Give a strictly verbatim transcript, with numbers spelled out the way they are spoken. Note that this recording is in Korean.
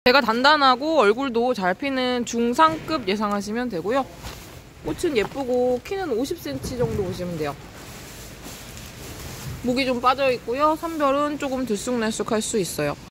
배가 단단하고 얼굴도 잘 피는 중상급 예상하시면 되고요. 꽃은 예쁘고 키는 오십 센티미터 정도 보시면 돼요. 목이 좀 빠져 있고요. 선별은 조금 들쑥날쑥할 수 있어요.